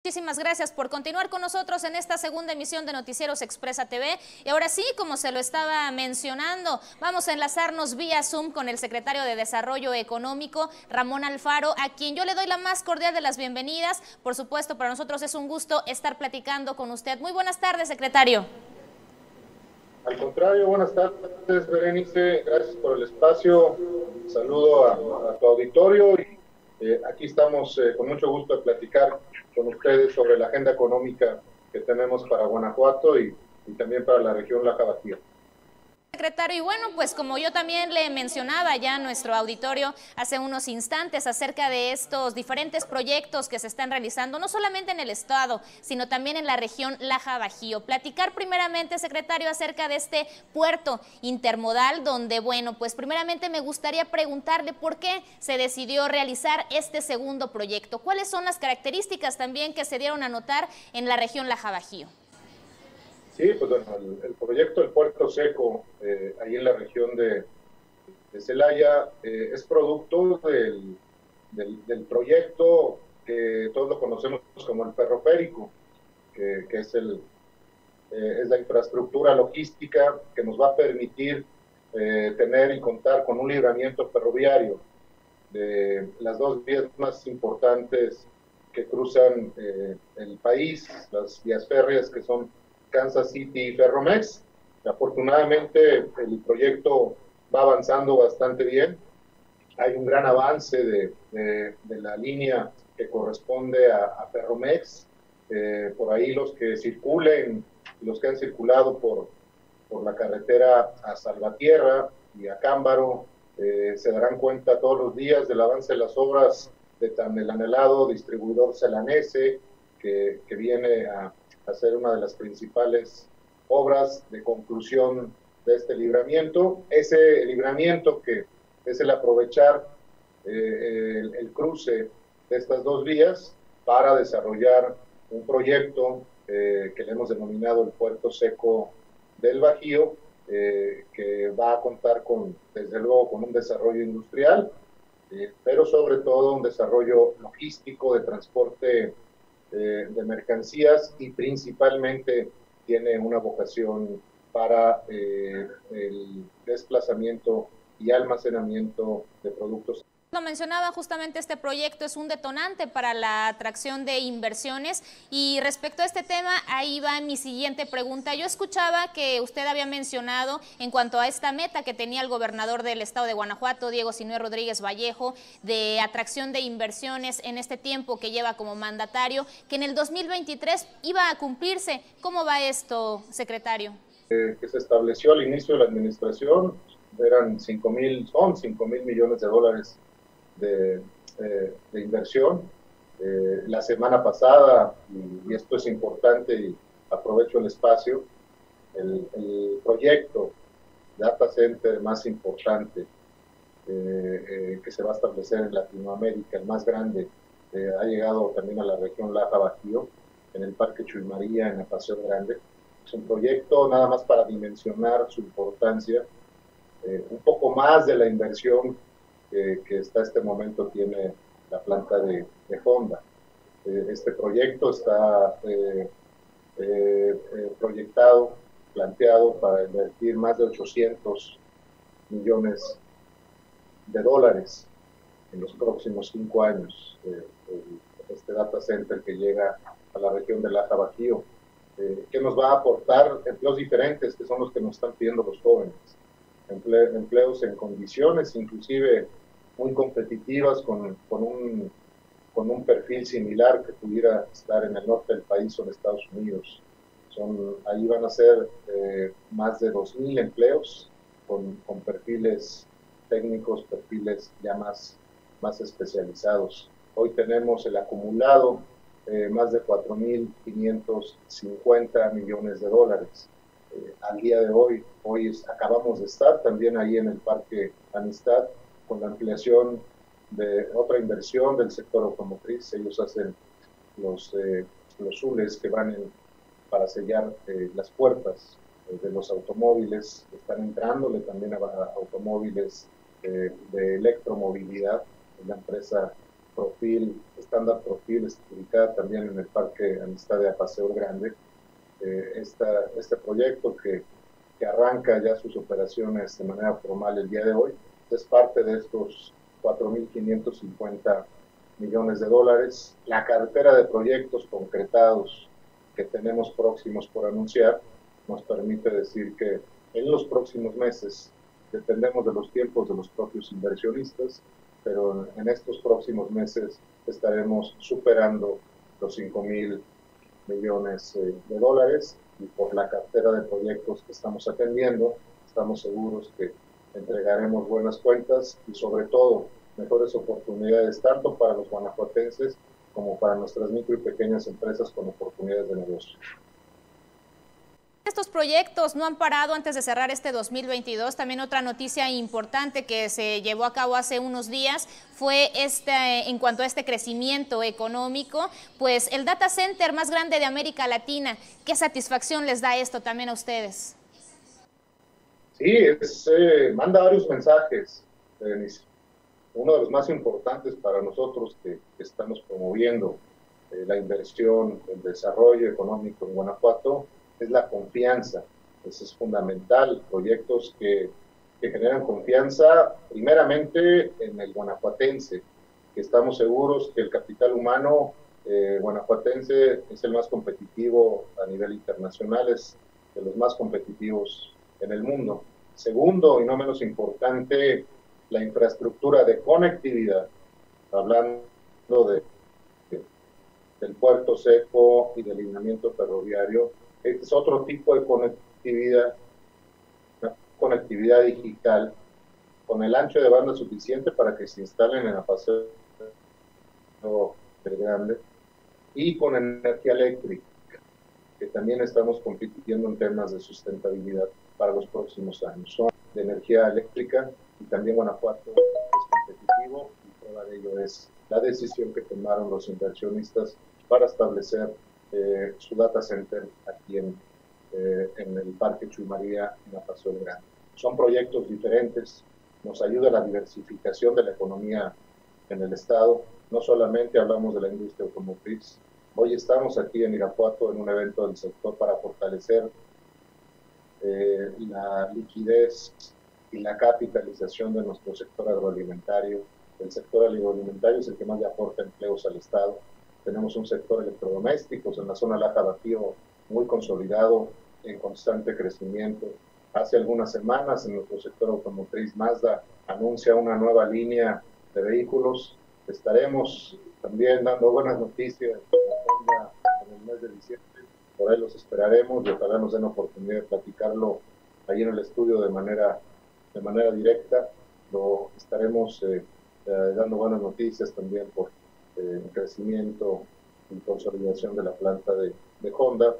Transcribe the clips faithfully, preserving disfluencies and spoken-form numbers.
Muchísimas gracias por continuar con nosotros en esta segunda emisión de Noticieros Expresa T V. Y ahora sí, como se lo estaba mencionando, vamos a enlazarnos vía Zoom con el secretario de Desarrollo Económico, Ramón Alfaro, a quien yo le doy la más cordial de las bienvenidas. Por supuesto, para nosotros es un gusto estar platicando con usted. Muy buenas tardes, secretario. Al contrario, buenas tardes, Berenice. Gracias por el espacio. Saludo a, a tu auditorio y eh, aquí estamos eh, con mucho gusto de platicar con ustedes sobre la agenda económica que tenemos para Guanajuato y, y también para la región Laja Bajío. Secretario, y bueno, pues como yo también le mencionaba ya a nuestro auditorio hace unos instantes acerca de estos diferentes proyectos que se están realizando, no solamente en el estado, sino también en la región Laja Bajío. Platicar primeramente, secretario, acerca de este puerto intermodal, donde, bueno, pues primeramente me gustaría preguntarle por qué se decidió realizar este segundo proyecto. ¿Cuáles son las características también que se dieron a notar en la región Laja Bajío? Sí, pues bueno, el, el proyecto del Puerto Seco, eh, ahí en la región de, de Celaya, eh, es producto del, del, del proyecto que todos lo conocemos como el ferroférico, que, que es, el, eh, es la infraestructura logística que nos va a permitir eh, tener y contar con un libramiento ferroviario de las dos vías más importantes que cruzan eh, el país, las vías férreas que son Kansas City y Ferromex. Afortunadamente el proyecto va avanzando bastante bien. Hay un gran avance de, de, de la línea que corresponde a, a Ferromex. Eh, por ahí los que circulen, los que han circulado por, por la carretera a Salvatierra y a Cámbaro, eh, se darán cuenta todos los días del avance de las obras de tan el anhelado distribuidor Celanese, que, que viene a hacer una de las principales obras de conclusión de este libramiento. Ese libramiento que es el aprovechar eh, el, el cruce de estas dos vías para desarrollar un proyecto eh, que le hemos denominado el Puerto Seco del Bajío, eh, que va a contar con, desde luego, con un desarrollo industrial, eh, pero sobre todo un desarrollo logístico de transporte eh, de mercancías y principalmente tiene una vocación para eh, el desplazamiento y almacenamiento de productos. Lo mencionaba, justamente este proyecto es un detonante para la atracción de inversiones, y respecto a este tema, ahí va mi siguiente pregunta. Yo escuchaba que usted había mencionado en cuanto a esta meta que tenía el gobernador del estado de Guanajuato, Diego Sinue Rodríguez Vallejo, de atracción de inversiones en este tiempo que lleva como mandatario, que en el dos mil veintitrés iba a cumplirse. ¿Cómo va esto, secretario? Eh, que se estableció al inicio de la administración, eran cinco mil, son cinco mil millones de dólares De, eh, de inversión. Eh, la semana pasada, y, y esto es importante y aprovecho el espacio, el, el proyecto data center más importante eh, eh, que se va a establecer en Latinoamérica, el más grande, eh, ha llegado también a la región Laja Bajío, en el Parque Chuy María, en la Paseo Grande. Es un proyecto nada más para dimensionar su importancia, eh, un poco más de la inversión Que, que hasta este momento tiene la planta de, de Honda. Eh, este proyecto está eh, eh, eh, proyectado, planteado para invertir más de ochocientos millones de dólares en los próximos cinco años. Eh, este data center que llega a la región de Laja Bajío, eh, que nos va a aportar empleos diferentes, que son los que nos están pidiendo los jóvenes. Emple, empleos en condiciones inclusive muy competitivas, con, con, un, con un perfil similar que pudiera estar en el norte del país o en Estados Unidos. Son, ahí van a ser eh, más de dos mil empleos con, con perfiles técnicos, perfiles ya más, más especializados. Hoy tenemos el acumulado eh, más de cuatro mil quinientos cincuenta millones de dólares. Eh, al día de hoy, hoy es, acabamos de estar también ahí en el Parque Amistad, con la ampliación de otra inversión del sector automotriz. Ellos hacen los, eh, los zules que van en, para sellar eh, las puertas eh, de los automóviles. Están entrándole también a, a automóviles eh, de electromovilidad. La empresa Profil, Standard Profil, está ubicada también en el Parque Amistad de Paseo Grande. Eh, esta, este proyecto que, que arranca ya sus operaciones de manera formal el día de hoy, es parte de estos cuatro mil quinientos cincuenta millones de dólares. La cartera de proyectos concretados que tenemos próximos por anunciar nos permite decir que en los próximos meses, dependemos de los tiempos de los propios inversionistas, pero en estos próximos meses estaremos superando los cinco mil millones eh, de dólares, y por la cartera de proyectos que estamos atendiendo, estamos seguros que entregaremos buenas cuentas y sobre todo mejores oportunidades tanto para los guanajuatenses como para nuestras micro y pequeñas empresas con oportunidades de negocio. Estos proyectos no han parado antes de cerrar este dos mil veintidós. También otra noticia importante que se llevó a cabo hace unos días fue este, en cuanto a este crecimiento económico, pues el data center más grande de América Latina. ¿Qué satisfacción les da esto también a ustedes? Sí, es, eh, manda varios mensajes, Denise. Uno de los más importantes para nosotros que, que estamos promoviendo eh, la inversión, el desarrollo económico en Guanajuato, es la confianza. Eso es fundamental. Proyectos que, que generan confianza primeramente en el guanajuatense, que estamos seguros que el capital humano eh, guanajuatense es el más competitivo a nivel internacional, es de los más competitivos en el mundo. Segundo, y no menos importante, la infraestructura de conectividad, hablando de, de, del puerto seco y del lineamiento ferroviario. Este es otro tipo de conectividad, una conectividad digital, con el ancho de banda suficiente para que se instalen en la Paseo del Grande, y con energía eléctrica, que también estamos compitiendo en temas de sustentabilidad para los próximos años. Son de energía eléctrica, y también Guanajuato es competitivo, y prueba de ello es la decisión que tomaron los inversionistas para establecer eh, su data center aquí en, eh, en el Parque Chuy María, en la Paseo del Grande. Son proyectos diferentes, nos ayuda a la diversificación de la economía en el estado. No solamente hablamos de la industria automotriz, hoy estamos aquí en Irapuato en un evento del sector para fortalecer eh, la liquidez y la capitalización de nuestro sector agroalimentario. El sector agroalimentario es el que más le aporta empleos al estado. Tenemos un sector electrodomésticos en la zona Laja-Bajío muy consolidado, en constante crecimiento. Hace algunas semanas en nuestro sector automotriz, Mazda anuncia una nueva línea de vehículos. Estaremos también dando buenas noticias en el mes de diciembre. Por ahí los esperaremos y ojalá nos den oportunidad de platicarlo ahí en el estudio de manera, de manera directa. Lo estaremos eh, eh, dando buenas noticias también por eh, el crecimiento y consolidación de la planta de, de Honda.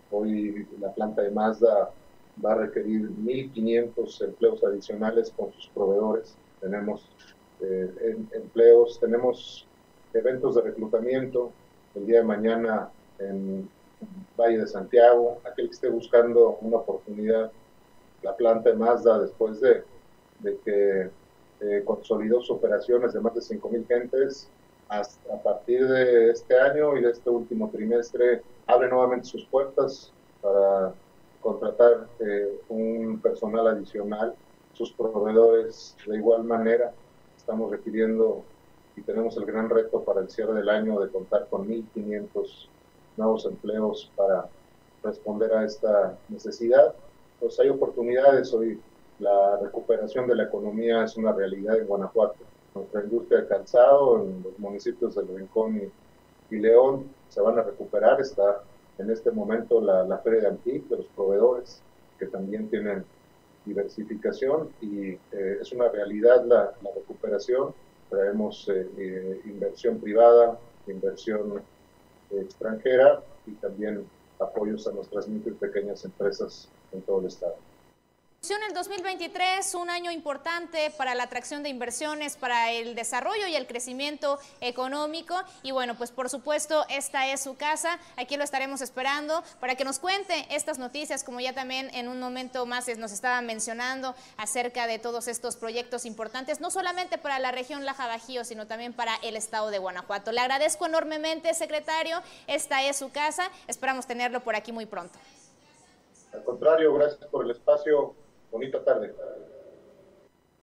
Hoy la planta de Mazda va a requerir mil quinientos empleos adicionales con sus proveedores. Tenemos eh, en, empleos, tenemos eventos de reclutamiento el día de mañana en Valle de Santiago. Aquel que esté buscando una oportunidad, la planta de Mazda, después de, de que eh, consolidó sus operaciones de más de cinco mil gentes, hasta a partir de este año y de este último trimestre, abre nuevamente sus puertas para contratar eh, un personal adicional, sus proveedores de igual manera. Estamos requiriendo y tenemos el gran reto para el cierre del año de contar con mil quinientos nuevos empleos para responder a esta necesidad. Pues hay oportunidades. Hoy la recuperación de la economía es una realidad en Guanajuato. Nuestra industria de calzado en los municipios de Rincón y, y León se van a recuperar. Está en este momento la, la Feria de Antic, de los proveedores, que también tienen diversificación, y eh, es una realidad la, la recuperación. Traemos eh, eh, inversión privada, inversión eh, extranjera, y también apoyos a nuestras micro y pequeñas empresas en todo el estado. El dos mil veintitrés, un año importante para la atracción de inversiones, para el desarrollo y el crecimiento económico. Y bueno, pues por supuesto, esta es su casa. Aquí lo estaremos esperando para que nos cuente estas noticias, como ya también en un momento más nos estaban mencionando acerca de todos estos proyectos importantes, no solamente para la región Laja Bajío, sino también para el estado de Guanajuato. Le agradezco enormemente, secretario. Esta es su casa. Esperamos tenerlo por aquí muy pronto. Al contrario, gracias por el espacio. Bonita tarde.